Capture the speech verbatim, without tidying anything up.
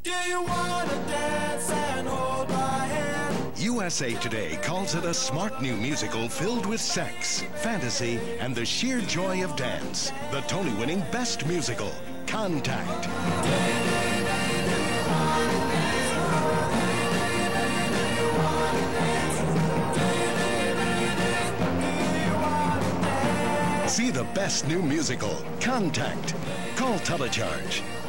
Do you want to dance and hold my hand? U S A Today calls it a smart new musical filled with sex, fantasy, and the sheer joy of dance. The Tony-winning Best Musical, Contact. See the best new musical, Contact. Call Telecharge